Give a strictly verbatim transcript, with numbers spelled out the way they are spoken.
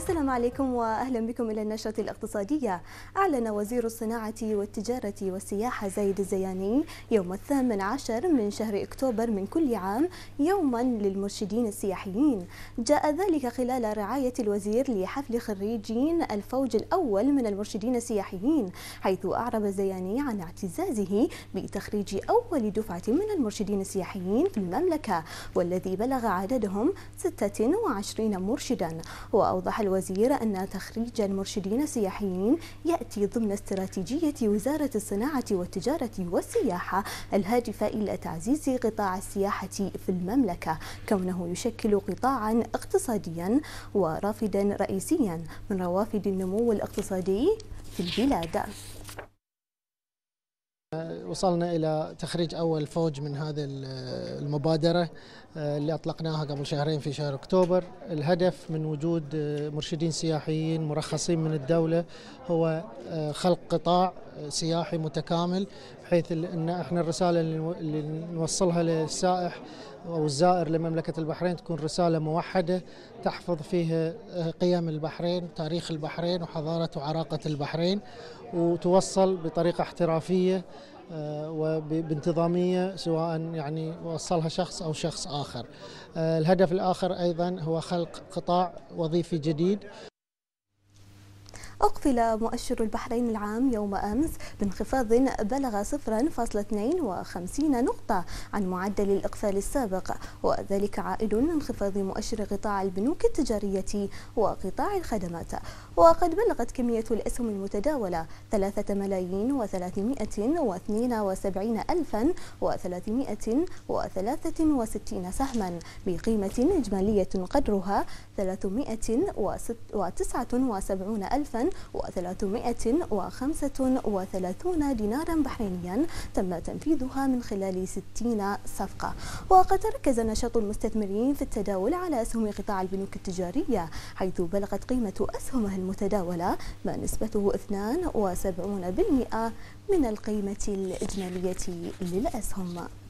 السلام عليكم وأهلا بكم إلى النشرة الاقتصادية. أعلن وزير الصناعة والتجارة والسياحة زايد الزياني يوم الثامن عشر من شهر أكتوبر من كل عام يوما للمرشدين السياحيين. جاء ذلك خلال رعاية الوزير لحفل خريجين الفوج الأول من المرشدين السياحيين، حيث أعرب الزياني عن اعتزازه بتخريج أول دفعة من المرشدين السياحيين في المملكة، والذي بلغ عددهم ستة وعشرين مرشدا. وأوضح الوزير أن تخريج المرشدين السياحيين يأتي ضمن استراتيجية وزارة الصناعة والتجارة والسياحة الهادفة إلى تعزيز قطاع السياحة في المملكة، كونه يشكل قطاعا اقتصاديا ورافدا رئيسيا من روافد النمو الاقتصادي في البلاد. وصلنا إلى تخريج أول فوج من هذه المبادرة اللي أطلقناها قبل شهرين في شهر أكتوبر. الهدف من وجود مرشدين سياحيين مرخصين من الدولة هو خلق قطاع سياحي متكامل، بحيث أن احنا الرسالة اللي نوصلها للسائح أو الزائر لمملكة البحرين تكون رسالة موحدة تحفظ فيها قيم البحرين، تاريخ البحرين وحضارة وعراقة البحرين، وتوصل بطريقة احترافية وبانتظامية، سواء يعني وصلها شخص أو شخص آخر. الهدف الآخر أيضا هو خلق قطاع وظيفي جديد. أقفل مؤشر البحرين العام يوم أمس بانخفاض بلغ صفر فاصلة اثنين وخمسين نقطة عن معدل الإقفال السابق، وذلك عائد انخفاض مؤشر قطاع البنوك التجارية وقطاع الخدمات. وقد بلغت كمية الأسهم المتداولة ثلاثة ملايين وثلاثمائة واثنين وسبعين ألفا وثلاثمائة وثلاثة وستين سهما بقيمة إجمالية قدرها ثلاثمائة وتسعة وسبعين ألفا وثلاثمائة وخمسة وثلاثين دينارا بحرينيا تم تنفيذها من خلال ستين صفقة. وقد تركز نشاط المستثمرين في التداول على أسهم قطاع البنوك التجارية، حيث بلغت قيمة أسهمها المتداولة ما نسبته اثنين وسبعين بالمئة من القيمة الإجمالية للأسهم.